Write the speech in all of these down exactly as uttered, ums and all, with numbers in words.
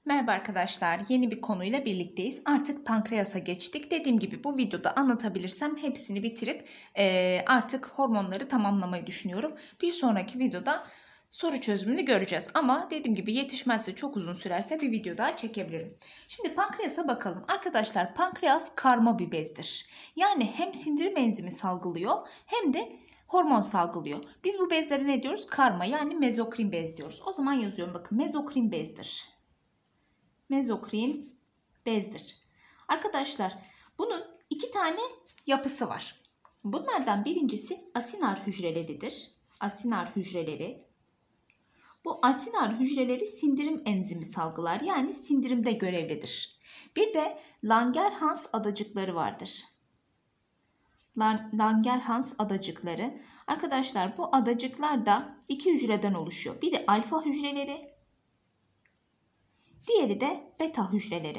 Merhaba arkadaşlar, yeni bir konuyla birlikteyiz. Artık pankreasa geçtik. Dediğim gibi bu videoda anlatabilirsem hepsini bitirip e, artık hormonları tamamlamayı düşünüyorum. Bir sonraki videoda soru çözümünü göreceğiz. Ama dediğim gibi yetişmezse, çok uzun sürerse bir video daha çekebilirim. Şimdi pankreasa bakalım. Arkadaşlar, pankreas karma bir bezdir. Yani hem sindirim enzimi salgılıyor hem de hormon salgılıyor. Biz bu bezlere ne diyoruz? Karma, yani mezokrin bez diyoruz. O zaman yazıyorum, bakın, mezokrin bezdir. Mezokrin bezdir. Arkadaşlar, bunun iki tane yapısı var. Bunlardan birincisi asinar hücreleridir. Asinar hücreleri. Bu asinar hücreleri sindirim enzimi salgılar, yani sindirimde görevlidir. Bir de Langerhans adacıkları vardır. Langerhans adacıkları. Arkadaşlar, bu adacıklar da iki hücreden oluşuyor. Biri alfa hücreleri, diğeri de beta hücreleri.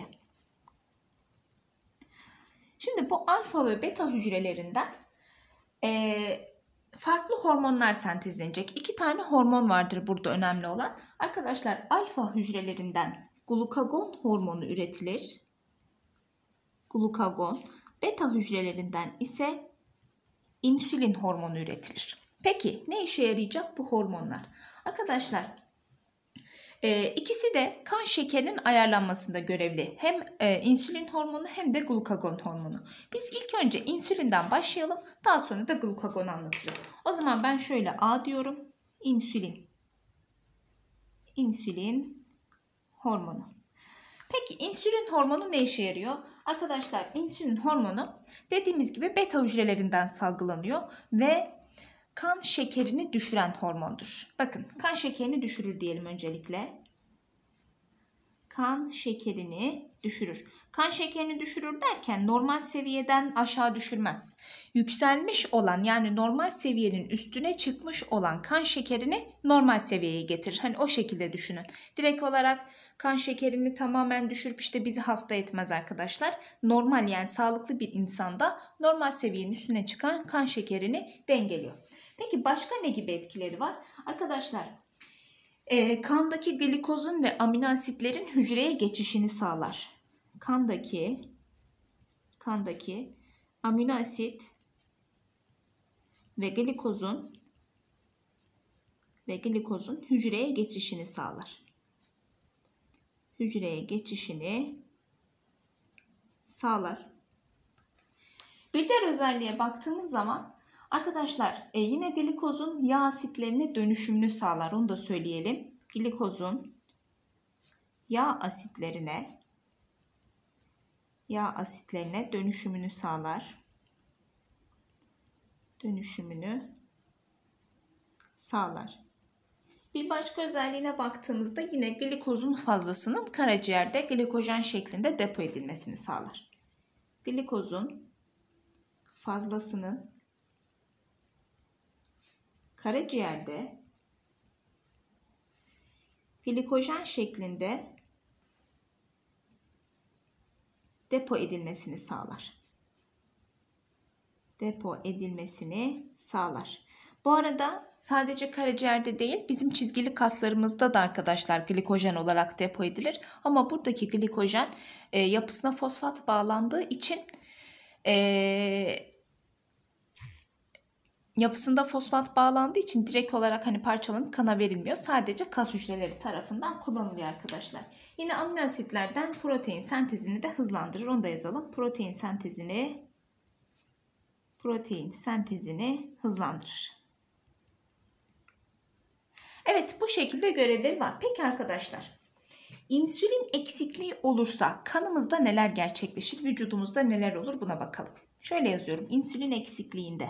Şimdi bu alfa ve beta hücrelerinden e, farklı hormonlar sentezlenecek. İki tane hormon vardır burada önemli olan. Arkadaşlar, alfa hücrelerinden glukagon hormonu üretilir. Glukagon. Beta hücrelerinden ise insülin hormonu üretilir. Peki ne işe yarayacak bu hormonlar? Arkadaşlar, E, ikisi de kan şekerinin ayarlanmasında görevli. Hem e, insülin hormonu hem de glukagon hormonu. Biz ilk önce insülinden başlayalım. Daha sonra da glukagonu anlatırız. O zaman ben şöyle A diyorum. İnsülin. İnsülin hormonu. Peki insülin hormonu ne işe yarıyor? Arkadaşlar, insülin hormonu dediğimiz gibi beta hücrelerinden salgılanıyor ve kan şekerini düşüren hormondur. Bakın, kan şekerini düşürür diyelim öncelikle. Kan şekerini düşürür. Kan şekerini düşürür derken normal seviyeden aşağı düşürmez. Yükselmiş olan, yani normal seviyenin üstüne çıkmış olan kan şekerini normal seviyeye getirir. Hani o şekilde düşünün. Direkt olarak kan şekerini tamamen düşürüp işte bizi hasta etmez arkadaşlar. Normal, yani sağlıklı bir insanda normal seviyenin üstüne çıkan kan şekerini dengeliyor. Peki başka ne gibi etkileri var? Arkadaşlar, e, kandaki glikozun ve amino asitlerin hücreye geçişini sağlar. Kandaki kandaki amino asit ve glikozun ve glikozun hücreye geçişini sağlar. Hücreye geçişini sağlar. Bir diğer özelliğe baktığımız zaman arkadaşlar, e, yine glikozun yağ asitlerine dönüşümünü sağlar. Onu da söyleyelim. Glikozun yağ asitlerine yağ asitlerine dönüşümünü sağlar. Dönüşümünü sağlar. Bir başka özelliğine baktığımızda yine glikozun fazlasının karaciğerde glikojen şeklinde depo edilmesini sağlar. Glikozun fazlasının karaciğerde glikojen şeklinde depo edilmesini sağlar. Depo edilmesini sağlar. Bu arada sadece karaciğerde değil, bizim çizgili kaslarımızda da arkadaşlar glikojen olarak depo edilir. Ama buradaki glikojen e, yapısına fosfat bağlandığı için e, yapısında fosfat bağlandığı için direkt olarak hani parçalanıp kana verilmiyor. Sadece kas hücreleri tarafından kullanılıyor arkadaşlar. Yine amino asitlerden protein sentezini de hızlandırır. Onu da yazalım. Protein sentezini protein sentezini hızlandırır. Evet, bu şekilde görevleri var. Peki arkadaşlar, insülin eksikliği olursa kanımızda neler gerçekleşir? Vücudumuzda neler olur? Buna bakalım. Şöyle yazıyorum. İnsülin eksikliğinde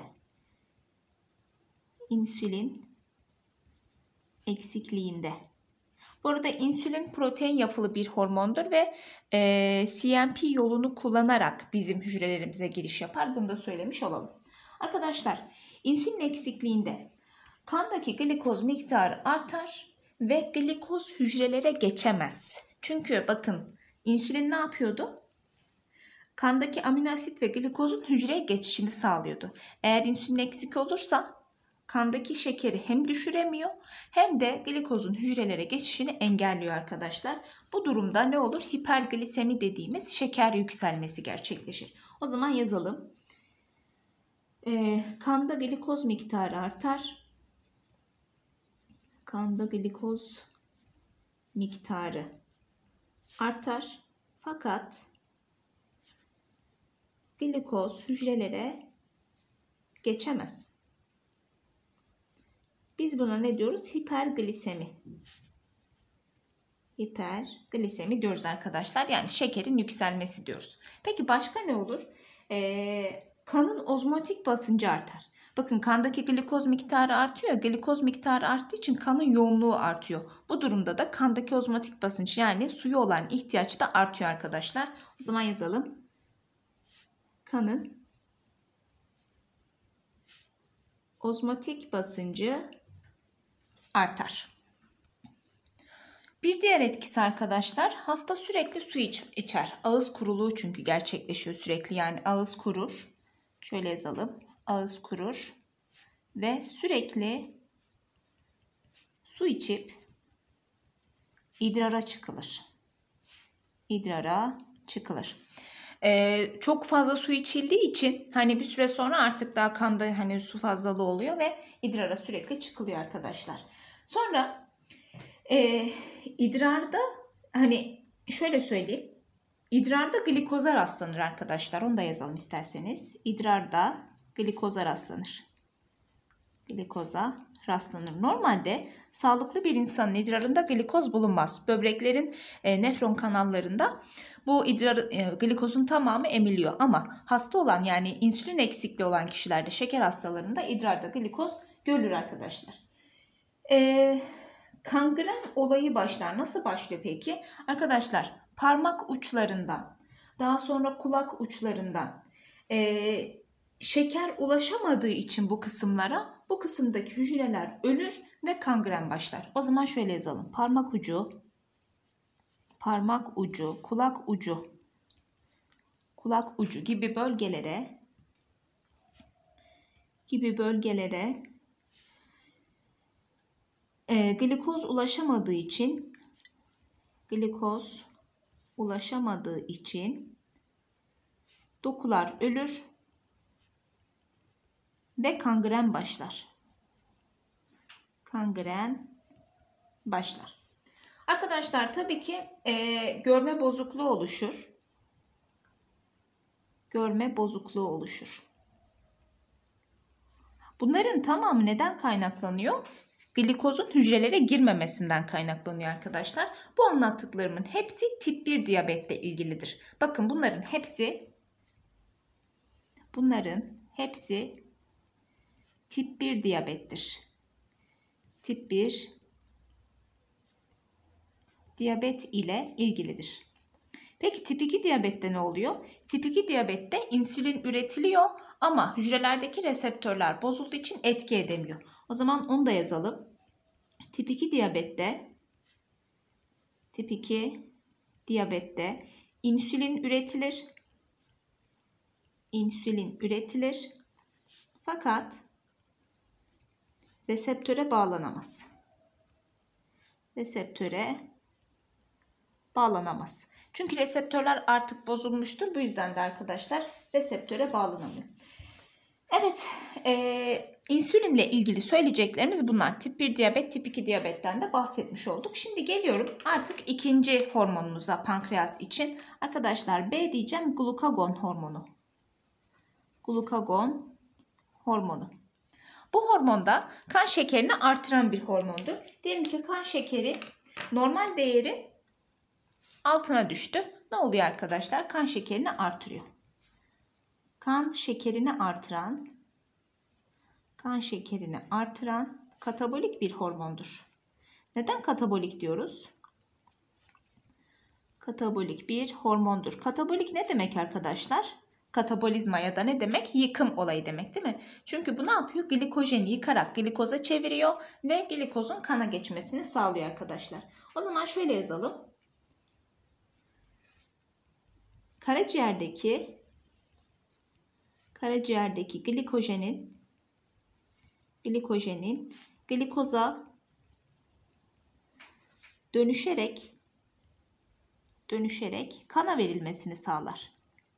İnsülin eksikliğinde. Bu arada insülin protein yapılı bir hormondur ve e, C M P yolunu kullanarak bizim hücrelerimize giriş yapar. Bunu da söylemiş olalım. Arkadaşlar, insülin eksikliğinde kandaki glikoz miktarı artar ve glikoz hücrelere geçemez. Çünkü bakın, insülin ne yapıyordu? Kandaki amino asit ve glikozun hücreye geçişini sağlıyordu. Eğer insülin eksik olursa kandaki şekeri hem düşüremiyor hem de glikozun hücrelere geçişini engelliyor arkadaşlar. Bu durumda ne olur? Hiperglisemi dediğimiz şeker yükselmesi gerçekleşir. O zaman yazalım. Ee, kanda glikoz miktarı artar. Kanda glikoz miktarı artar. Fakat glikoz hücrelere geçemez. Biz buna ne diyoruz? Hiperglisemi. Hiperglisemi diyoruz arkadaşlar. Yani şekerin yükselmesi diyoruz. Peki başka ne olur? Ee, kanın ozmotik basıncı artar. Bakın kandaki glikoz miktarı artıyor. Glikoz miktarı arttığı için kanın yoğunluğu artıyor. Bu durumda da kandaki ozmotik basınç yani suya olan ihtiyaç da artıyor arkadaşlar. O zaman yazalım. Kanın ozmotik basıncı artar. Bir diğer etkisi arkadaşlar, hasta sürekli su iç, içer. Ağız kuruluğu çünkü gerçekleşiyor sürekli, yani ağız kurur. Şöyle yazalım. Ağız kurur ve sürekli su içip idrara çıkılır. İdrara çıkılır. Ee, çok fazla su içildiği için hani bir süre sonra artık daha kanda hani su fazlalığı oluyor ve idrara sürekli çıkılıyor arkadaşlar. Sonra e, idrarda hani şöyle söyleyeyim. İdrarda glikoza rastlanır arkadaşlar. Onu da yazalım isterseniz. İdrarda glikoza rastlanır. Glikoza rastlanır. Normalde sağlıklı bir insanın idrarında glikoz bulunmaz. Böbreklerin e, nefron kanallarında bu idrar e, glikozun tamamı emiliyor. Ama hasta olan yani insülin eksikliği olan kişilerde, şeker hastalarında idrarda glikoz görülür arkadaşlar. E, kangren olayı başlar. Nasıl başlıyor peki? Arkadaşlar parmak uçlarından, daha sonra kulak uçlarından e, şeker ulaşamadığı için bu kısımlara, bu kısımdaki hücreler ölür ve kangren başlar. O zaman şöyle yazalım. Parmak ucu, parmak ucu, kulak ucu, kulak ucu gibi bölgelere gibi bölgelere e, glikoz ulaşamadığı için glikoz ulaşamadığı için dokular ölür ve kangren başlar. Kangren başlar. Arkadaşlar tabii ki e, görme bozukluğu oluşur. Görme bozukluğu oluşur. Bunların tamamı neden kaynaklanıyor? Glikozun hücrelere girmemesinden kaynaklanıyor arkadaşlar. Bu anlattıklarımın hepsi tip bir diyabetle ilgilidir. Bakın bunların hepsi bunların hepsi tip bir diyabettir. Tip bir diyabet ile ilgilidir. Peki tip iki diyabette ne oluyor? Tip iki diyabette insülin üretiliyor ama hücrelerdeki reseptörler bozulduğu için etki edemiyor. O zaman onu da yazalım. Tip iki diyabette tip iki diyabette insülin üretilir. İnsülin üretilir. Fakat reseptöre bağlanamaz. Reseptöre bağlanamaz. Çünkü reseptörler artık bozulmuştur. Bu yüzden de arkadaşlar reseptöre bağlanamıyor. Evet, e, insülinle ilgili söyleyeceklerimiz bunlar. Tip bir diyabet, tip iki diyabetten de bahsetmiş olduk. Şimdi geliyorum artık ikinci hormonumuza, pankreas için. Arkadaşlar B diyeceğim, glukagon hormonu. Glukagon hormonu. Bu hormonda kan şekerini artıran bir hormondur. Diyelim ki kan şekeri normal değerin altına düştü. Ne oluyor arkadaşlar? Kan şekerini artırıyor. Kan şekerini artıran, kan şekerini artıran katabolik bir hormondur. Neden katabolik diyoruz? Katabolik bir hormondur. Katabolik ne demek arkadaşlar? Katabolizma ya da ne demek? Yıkım olayı demek değil mi? Çünkü bu ne yapıyor? Glikojeni yıkarak glikoza çeviriyor ve glikozun kana geçmesini sağlıyor arkadaşlar. O zaman şöyle yazalım. Karaciğerdeki karaciğerdeki glikojenin glikojenin glikoza dönüşerek dönüşerek kana verilmesini sağlar.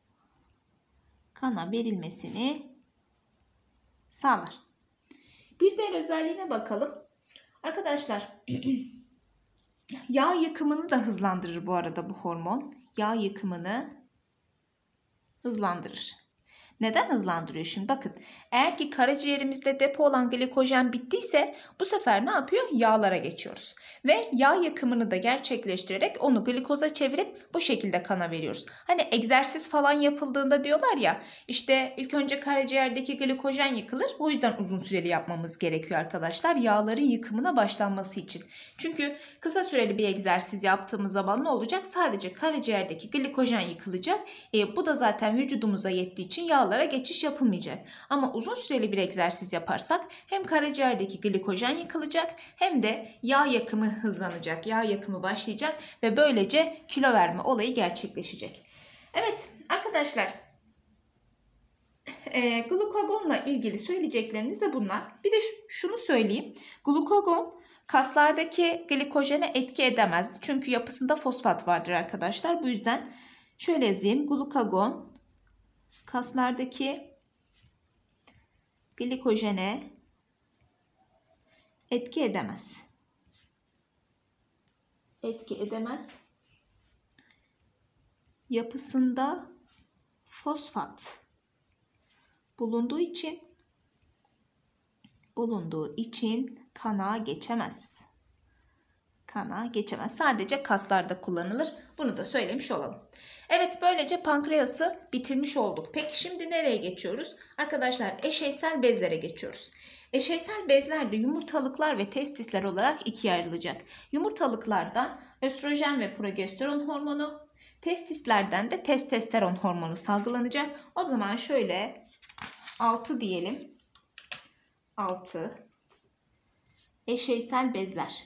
Kana verilmesini sağlar. Bir diğer özelliğine bakalım. Arkadaşlar yağ yakımını da hızlandırır bu arada bu hormon. Yağ yakımını hızlandırır. Neden hızlandırıyor şimdi? Bakın, eğer ki karaciğerimizde depo olan glikojen bittiyse bu sefer ne yapıyor? Yağlara geçiyoruz. Ve yağ yakımını da gerçekleştirerek onu glikoza çevirip bu şekilde kana veriyoruz. Hani egzersiz falan yapıldığında diyorlar ya, işte ilk önce karaciğerdeki glikojen yıkılır. O yüzden uzun süreli yapmamız gerekiyor arkadaşlar. Yağların yıkımına başlanması için. Çünkü kısa süreli bir egzersiz yaptığımız zaman ne olacak? Sadece karaciğerdeki glikojen yıkılacak. E, bu da zaten vücudumuza yettiği için yağ geçiş yapılmayacak. Ama uzun süreli bir egzersiz yaparsak hem karaciğerdeki glikojen yıkılacak hem de yağ yakımı hızlanacak. Yağ yakımı başlayacak ve böylece kilo verme olayı gerçekleşecek. Evet arkadaşlar, e, glukagonla ilgili söyleyeceklerimiz de bunlar. Bir de şunu söyleyeyim. Glukagon kaslardaki glikojene etki edemez. Çünkü yapısında fosfat vardır arkadaşlar. Bu yüzden şöyle yazayım. Glukagon kaslardaki glikojene etki edemez. Etki edemez. Yapısında fosfat bulunduğu için bulunduğu için kana geçemez. Kana geçemez. Sadece kaslarda kullanılır. Bunu da söylemiş olalım. Evet, böylece pankreası bitirmiş olduk. Peki şimdi nereye geçiyoruz? Arkadaşlar eşeysel bezlere geçiyoruz. Eşeysel bezler de yumurtalıklar ve testisler olarak ikiye ayrılacak. Yumurtalıklardan östrojen ve progesteron hormonu, testislerden de testosteron hormonu salgılanacak. O zaman şöyle altı diyelim. altı eşeysel bezler.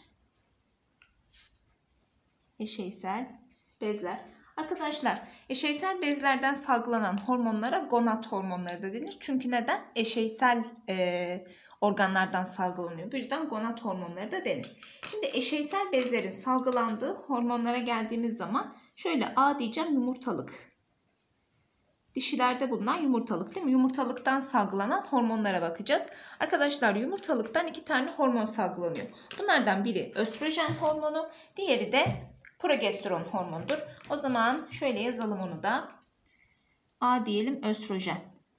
Eşeysel bezler. Arkadaşlar eşeysel bezlerden salgılanan hormonlara gonad hormonları da denir. Çünkü neden? Eşeysel e, organlardan salgılanıyor. Bu yüzden gonad hormonları da denir. Şimdi eşeysel bezlerin salgılandığı hormonlara geldiğimiz zaman şöyle A diyeceğim, yumurtalık. Dişilerde bulunan yumurtalık değil mi? Yumurtalıktan salgılanan hormonlara bakacağız. Arkadaşlar yumurtalıktan iki tane hormon salgılanıyor. Bunlardan biri östrojen hormonu, diğeri de progesteron hormonudur. O zaman şöyle yazalım onu da. A diyelim, östrojen.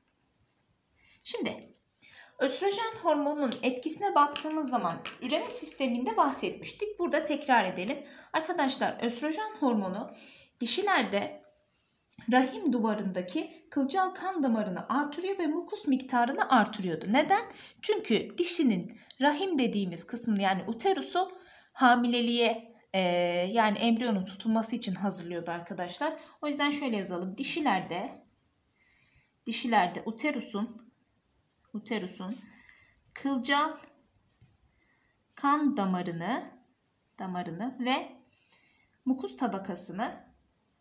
Şimdi östrojen hormonunun etkisine baktığımız zaman üreme sisteminde bahsetmiştik. Burada tekrar edelim. Arkadaşlar östrojen hormonu dişilerde rahim duvarındaki kılcal kan damarını artırıyor ve mukus miktarını artırıyordu. Neden? Çünkü dişinin rahim dediğimiz kısmını, yani uterusu hamileliğe e, yani embriyonun tutulması için hazırlıyordu arkadaşlar. O yüzden şöyle yazalım. Dişilerde dişilerde uterusun uterusun kılcal kan damarını damarını ve mukus tabakasını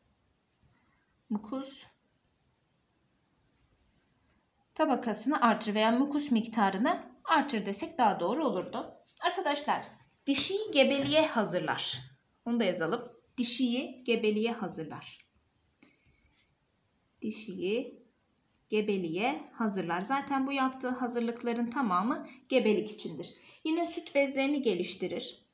mukus tabakasını artır veya mukus miktarını artır desek daha doğru olurdu. Arkadaşlar dişiyi gebeliğe hazırlar. Onu da yazalım. Dişiyi gebeliğe hazırlar. Dişiyi gebeliğe hazırlar. Zaten bu yaptığı hazırlıkların tamamı gebelik içindir. Yine süt bezlerini geliştirir.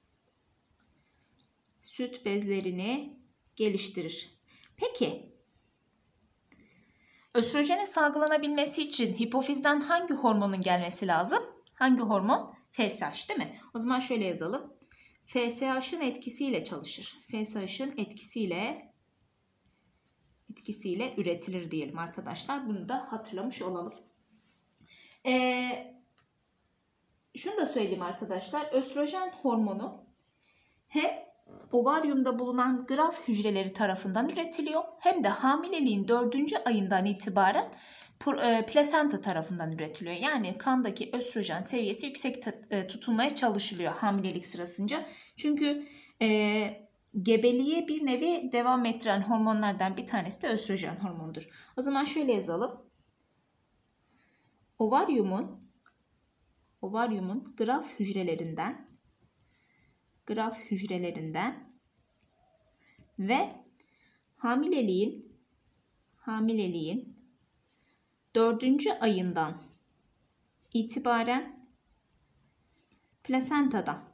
Süt bezlerini geliştirir. Peki östrojenin salgılanabilmesi için hipofizden hangi hormonun gelmesi lazım? Hangi hormon? F S H değil mi? O zaman şöyle yazalım. F S H'ın etkisiyle çalışır. F S H'ın etkisiyle etkisiyle üretilir diyelim arkadaşlar. Bunu da hatırlamış olalım. Ee, şunu da söyleyeyim arkadaşlar. Östrojen hormonu hem ovaryumda bulunan graf hücreleri tarafından üretiliyor, hem de hamileliğin dördüncü ayından itibaren plasenta tarafından üretiliyor. Yani kandaki östrojen seviyesi yüksek tutulmaya çalışılıyor hamilelik sırasınca. Çünkü e, gebeliğe bir nevi devam ettiren hormonlardan bir tanesi de östrojen hormonudur. O zaman şöyle yazalım. Ovaryumun ovaryumun graf hücrelerinden graf hücrelerinden ve hamileliğin hamileliğin dördüncü ayından itibaren plasentadan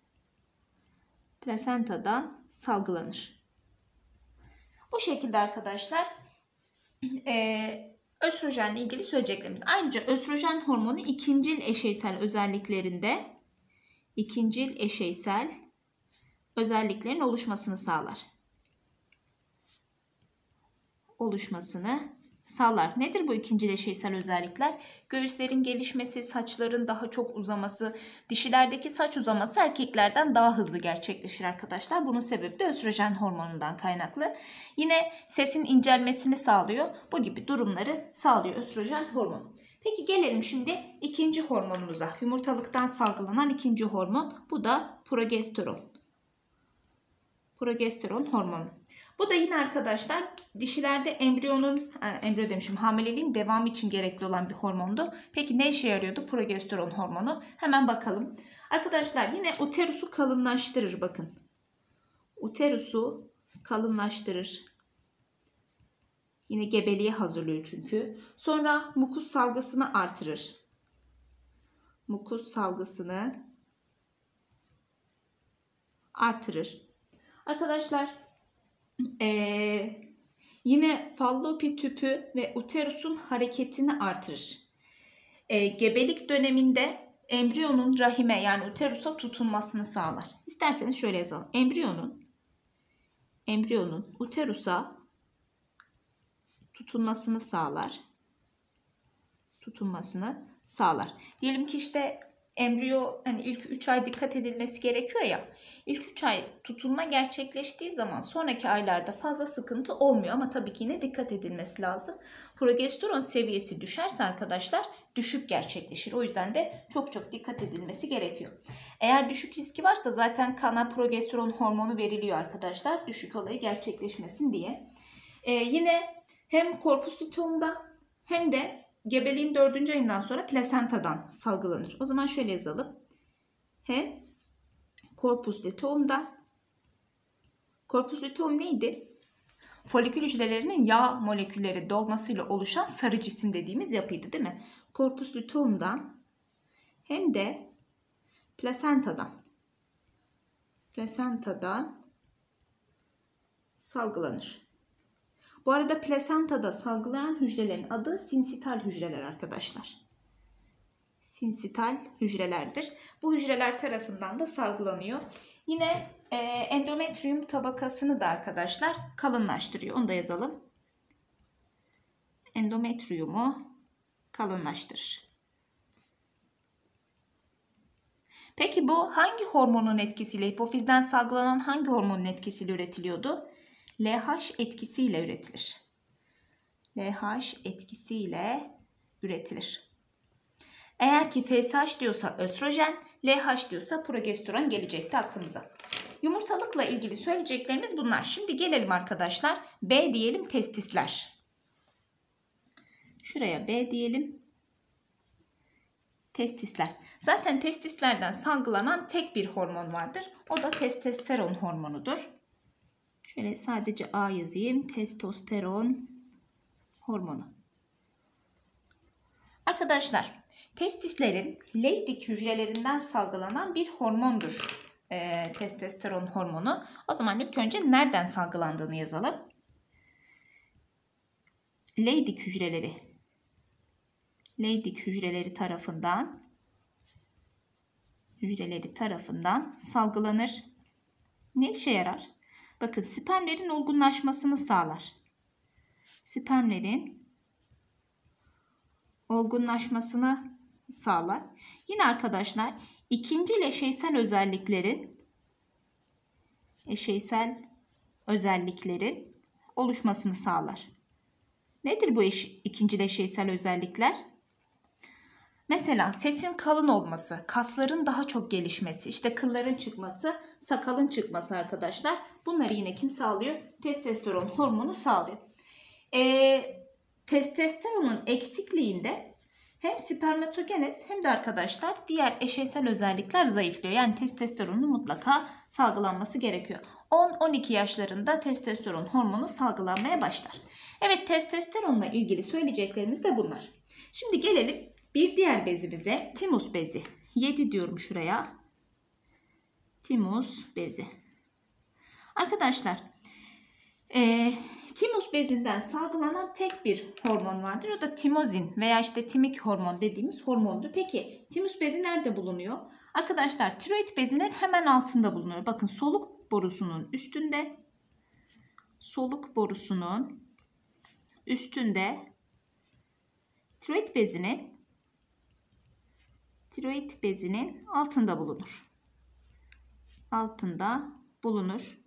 plasentadan salgılanır. Bu şekilde arkadaşlar e, östrojenle ilgili söyleyeceklerimiz. Ayrıca östrojen hormonu ikincil eşeysel özelliklerinde ikincil eşeysel özelliklerin oluşmasını sağlar. Oluşmasını sağlar. Nedir bu ikincil eşeysel özellikler? Göğüslerin gelişmesi, saçların daha çok uzaması, dişilerdeki saç uzaması erkeklerden daha hızlı gerçekleşir arkadaşlar. Bunun sebebi de östrojen hormonundan kaynaklı. Yine sesin incelmesini sağlıyor. Bu gibi durumları sağlıyor östrojen hormonu. Peki gelelim şimdi ikinci hormonumuza. Yumurtalıktan salgılanan ikinci hormon. Bu da progesteron. Progesteron hormonu. Bu da yine arkadaşlar dişilerde embriyonun, embriyo demişim hamileliğin devamı için gerekli olan bir hormondu. Peki ne işe yarıyordu progesteron hormonu? Hemen bakalım. Arkadaşlar yine uterusu kalınlaştırır bakın. Uterusu kalınlaştırır. Yine gebeliğe hazırlıyor çünkü. Sonra mukus salgısını artırır. Mukus salgısını artırır. Arkadaşlar Ee, yine fallopi tüpü ve uterusun hareketini artırır. Ee, gebelik döneminde embriyonun rahime yani uterusa tutunmasını sağlar. İsterseniz şöyle yazalım. Embriyonun embriyonun uterusa tutunmasını sağlar. Tutunmasını sağlar. Diyelim ki işte embriyo hani ilk üç ay dikkat edilmesi gerekiyor ya. İlk üç ay tutunma gerçekleştiği zaman sonraki aylarda fazla sıkıntı olmuyor ama tabii ki yine dikkat edilmesi lazım. Progesteron seviyesi düşerse arkadaşlar düşük gerçekleşir. O yüzden de çok çok dikkat edilmesi gerekiyor. Eğer düşük riski varsa zaten kana progesteron hormonu veriliyor arkadaşlar. Düşük olayı gerçekleşmesin diye. Ee, yine hem corpus luteum'da hem de gebeliğin dördüncü ayından sonra plasentadan salgılanır. O zaman şöyle yazalım. Hem corpus luteum'da. Corpus luteum neydi? Folikül hücrelerinin yağ molekülleri dolmasıyla oluşan sarı cisim dediğimiz yapıydı değil mi? Corpus luteum'dan hem de plasentadan plasentadan salgılanır. Bu arada plasentada salgılayan hücrelerin adı sinsital hücreler arkadaşlar. Sinsital hücrelerdir. Bu hücreler tarafından da salgılanıyor. Yine e, endometrium tabakasını da arkadaşlar kalınlaştırıyor. Onu da yazalım. Endometriumu kalınlaştırır. Peki bu hangi hormonun etkisiyle, hipofizden salgılanan hangi hormonun etkisiyle üretiliyordu? L H etkisiyle üretilir. L H etkisiyle üretilir. Eğer ki F S H diyorsa östrojen, L H diyorsa progesteron gelecekti aklımıza. Yumurtalıkla ilgili söyleyeceklerimiz bunlar. Şimdi gelelim arkadaşlar. B diyelim testisler. Şuraya B diyelim. Testisler. Zaten testislerden salgılanan tek bir hormon vardır. O da testosteron hormonudur. Şöyle sadece A yazayım. Testosteron hormonu. Arkadaşlar, testislerin Leydig hücrelerinden salgılanan bir hormondur. E, testosteron hormonu. O zaman ilk önce nereden salgılandığını yazalım. Leydig hücreleri. Leydig hücreleri tarafından hücreleri tarafından salgılanır. Ne işe yarar? Bakın spermlerin olgunlaşmasını sağlar. Spermlerin olgunlaşmasını sağlar. Yine arkadaşlar ikincil eşeysel özelliklerin eşeysel özelliklerin oluşmasını sağlar. Nedir bu eş, ikincil eşeysel özellikler? Mesela sesin kalın olması, kasların daha çok gelişmesi, işte kılların çıkması, sakalın çıkması arkadaşlar. Bunları yine kim sağlıyor? Testosteron hormonu sağlıyor. Ee, testosteronun eksikliğinde hem spermatogenez hem de arkadaşlar diğer eşeysel özellikler zayıflıyor. Yani testosteronun mutlaka salgılanması gerekiyor. on on iki yaşlarında testosteron hormonu salgılanmaya başlar. Evet, testosteronla ilgili söyleyeceklerimiz de bunlar. Şimdi gelelim bir diğer bezimize, timus bezi. yedi diyorum şuraya. Timus bezi. Arkadaşlar e, timus bezinden salgılanan tek bir hormon vardır. O da timozin veya işte timik hormon dediğimiz hormondur. Peki timus bezi nerede bulunuyor? Arkadaşlar tiroid bezinin hemen altında bulunuyor. Bakın soluk borusunun üstünde. Soluk borusunun üstünde tiroid bezinin tiroid bezinin altında bulunur. Altında bulunur.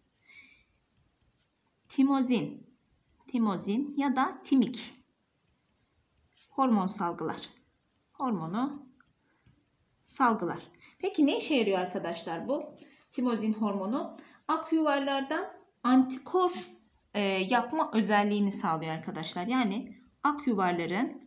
Timozin, timozin ya da timik hormon salgılar. Hormonu salgılar. Peki ne işe yarıyor arkadaşlar bu? Timozin hormonu ak yuvarlardan antikor e, yapma özelliğini sağlıyor arkadaşlar. Yani ak yuvarların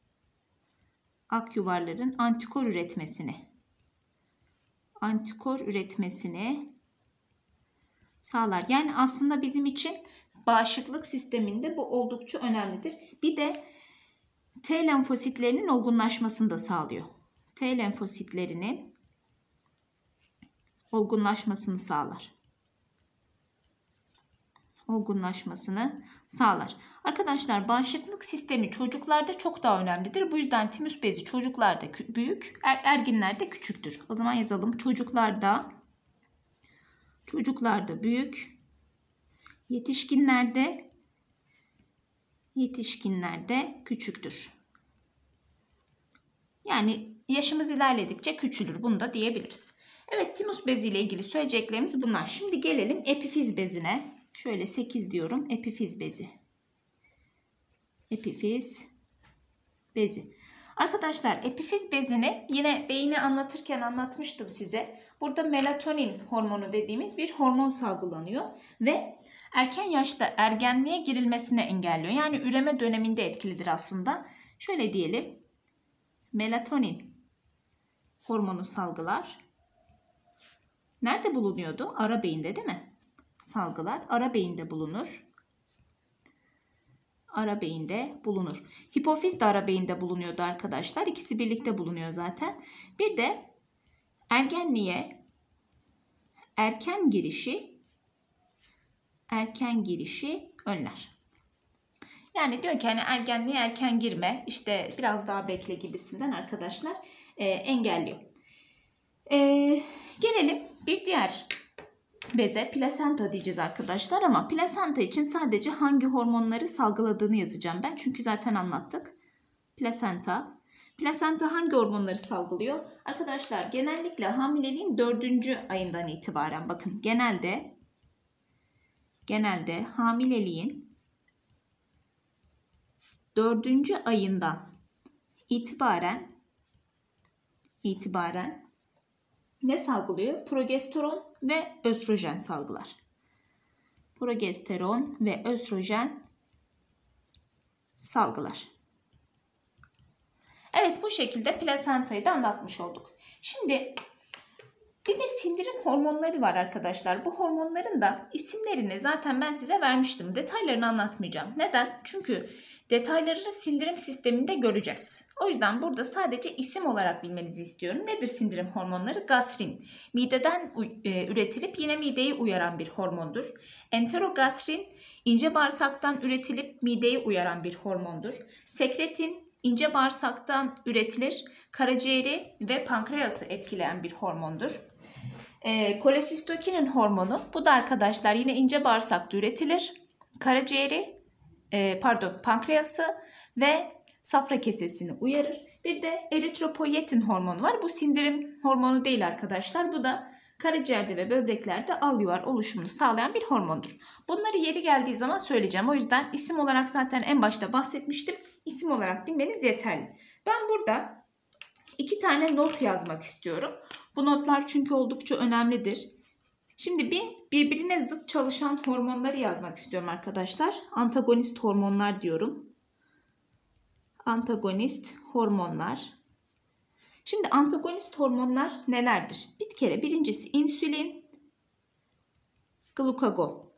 ak yuvarların antikor üretmesini antikor üretmesini sağlar. Yani aslında bizim için bağışıklık sisteminde bu oldukça önemlidir. Bir de T lenfositlerinin olgunlaşmasını da sağlıyor. T lenfositlerinin olgunlaşmasını sağlar. Olgunlaşmasını sağlar. Arkadaşlar bağışıklık sistemi çocuklarda çok daha önemlidir. Bu yüzden timus bezi çocuklarda büyük, er, erginlerde küçüktür. O zaman yazalım. Çocuklarda çocuklarda büyük, yetişkinlerde yetişkinlerde küçüktür. Yani yaşımız ilerledikçe küçülür. Bunu da diyebiliriz. Evet, timus bezi ile ilgili söyleyeceklerimiz bunlar. Şimdi gelelim epifiz bezine. Şöyle sekiz diyorum. Epifiz bezi. Epifiz bezi. Arkadaşlar epifiz bezini yine beyni anlatırken anlatmıştım size. Burada melatonin hormonu dediğimiz bir hormon salgılanıyor ve erken yaşta ergenliğe girilmesine engelliyor. Yani üreme döneminde etkilidir aslında. Şöyle diyelim. Melatonin hormonu salgılar. Nerede bulunuyordu? Ara beyinde değil mi? Salgılar ara beyinde bulunur. Ara beyinde bulunur. Hipofiz de ara beyinde bulunuyordu arkadaşlar. İkisi birlikte bulunuyor zaten. Bir de ergenliğe erken girişi erken girişi önler. Yani diyor ki hani ergenliğe erken girme, işte biraz daha bekle gibisinden arkadaşlar e, engelliyor. E, gelelim bir diğer beze, plasenta diyeceğiz arkadaşlar ama plasenta için sadece hangi hormonları salgıladığını yazacağım ben. Çünkü zaten anlattık. Plasenta. Plasenta hangi hormonları salgılıyor? Arkadaşlar genellikle hamileliğin dördüncü ayından itibaren, bakın genelde genelde hamileliğin dördüncü ayından itibaren itibaren ne salgılıyor? Progesteron ve östrojen salgılar. Progesteron ve östrojen salgılar. Evet, bu şekilde plasentayı da anlatmış olduk. Şimdi bir de sindirim hormonları var arkadaşlar. Bu hormonların da isimlerini zaten ben size vermiştim. Detaylarını anlatmayacağım. Neden? Çünkü detaylarını sindirim sisteminde göreceğiz. O yüzden burada sadece isim olarak bilmenizi istiyorum. Nedir sindirim hormonları? Gastrin. Mideden üretilip yine mideyi uyaran bir hormondur. Enterogastrin ince bağırsaktan üretilip mideyi uyaran bir hormondur. Sekretin ince bağırsaktan üretilir. Karaciğeri ve pankreası etkileyen bir hormondur. E, kolesistokinin hormonu, bu da arkadaşlar yine ince bağırsakta üretilir. Karaciğeri E, pardon pankreası ve safra kesesini uyarır. Bir de eritropoyetin hormonu var. Bu sindirim hormonu değil arkadaşlar. Bu da karaciğerde ve böbreklerde al yuvar oluşumunu sağlayan bir hormondur. Bunları yeri geldiği zaman söyleyeceğim. O yüzden isim olarak zaten en başta bahsetmiştim. İsim olarak bilmeniz yeterli. Ben burada iki tane not yazmak istiyorum. Bu notlar çünkü oldukça önemlidir. Şimdi bir birbirine zıt çalışan hormonları yazmak istiyorum arkadaşlar. Antagonist hormonlar diyorum. Antagonist hormonlar. Şimdi antagonist hormonlar nelerdir? Bir kere birincisi insülin, glukagon.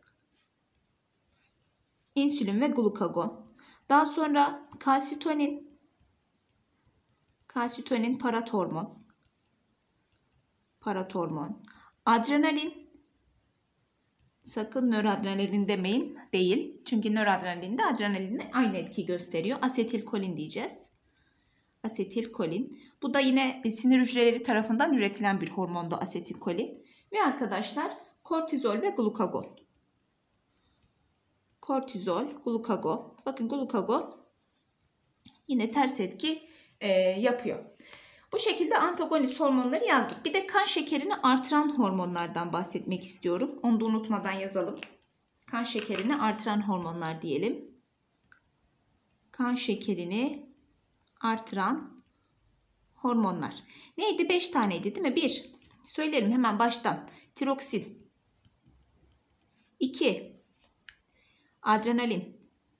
İnsülin ve glukagon. Daha sonra kalsitonin, kalsitonin paratormon, paratormon. Adrenalin, sakın nöradrenalin demeyin, değil. Çünkü nöradrenalin de adrenalinle aynı etki gösteriyor. Asetilkolin diyeceğiz. Asetilkolin. Bu da yine sinir hücreleri tarafından üretilen bir hormondu asetilkolin. Ve arkadaşlar kortizol ve glukagon. Kortizol, glukagon. Bakın glukagon yine ters etki e, yapıyor. Bu şekilde antagonist hormonları yazdık. Bir de kan şekerini artıran hormonlardan bahsetmek istiyorum. Onu da unutmadan yazalım. Kan şekerini artıran hormonlar diyelim. Kan şekerini artıran hormonlar. Neydi? beş taneydi değil mi? bir. Söylerim hemen baştan. Tiroksin. iki. Adrenalin.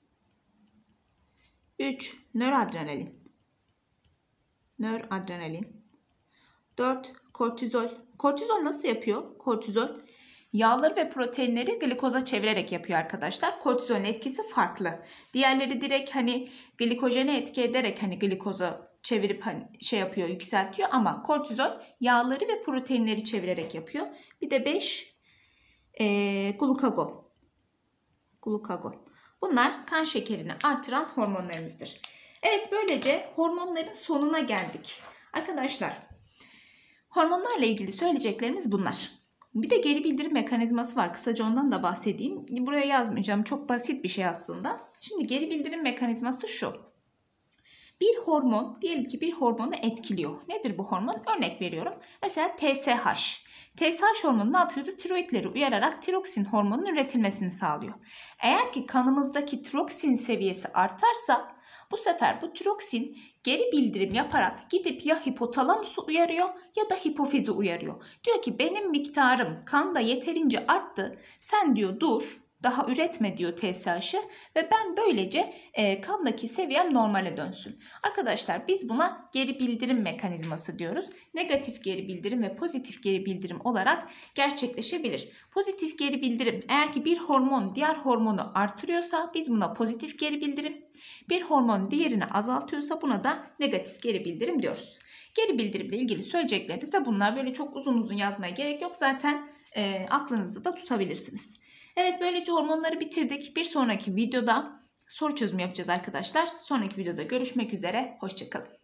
üç. Nöradrenalin. Nöradrenalin. dört. Kortizol. Kortizol nasıl yapıyor? Kortizol yağları ve proteinleri glikoza çevirerek yapıyor arkadaşlar. Kortizolün etkisi farklı. Diğerleri direkt hani glikojene etki ederek hani glikoza çevirip hani şey yapıyor, yükseltiyor ama kortizol yağları ve proteinleri çevirerek yapıyor. Bir de beş e, glukagon. Glukagon. Bunlar kan şekerini artıran hormonlarımızdır. Evet, böylece hormonların sonuna geldik. Arkadaşlar, hormonlarla ilgili söyleyeceklerimiz bunlar. Bir de geri bildirim mekanizması var. Kısaca ondan da bahsedeyim. Buraya yazmayacağım. Çok basit bir şey aslında. Şimdi geri bildirim mekanizması şu. Bir hormon, diyelim ki bir hormonu etkiliyor. Nedir bu hormon? Örnek veriyorum. Mesela T S H. T S H hormonu ne yapıyordu? Tiroidleri uyararak tiroksin hormonunun üretilmesini sağlıyor. Eğer ki kanımızdaki tiroksin seviyesi artarsa bu sefer bu tiroksin geri bildirim yaparak gidip ya hipotalamusu uyarıyor ya da hipofizi uyarıyor. Diyor ki benim miktarım kanda yeterince arttı. Sen diyor dur. Daha üretme diyor T S H'ı ve ben böylece e, kandaki seviyem normale dönsün. Arkadaşlar biz buna geri bildirim mekanizması diyoruz. Negatif geri bildirim ve pozitif geri bildirim olarak gerçekleşebilir. Pozitif geri bildirim eğer ki bir hormon diğer hormonu artırıyorsa biz buna pozitif geri bildirim. Bir hormon diğerini azaltıyorsa buna da negatif geri bildirim diyoruz. Geri bildirimle ilgili söyleyeceklerimiz de bunlar. Böyle çok uzun uzun yazmaya gerek yok. Zaten e, aklınızda da tutabilirsiniz. Evet, böylece hormonları bitirdik. Bir sonraki videoda soru çözümü yapacağız arkadaşlar. Sonraki videoda görüşmek üzere. Hoşça kalın.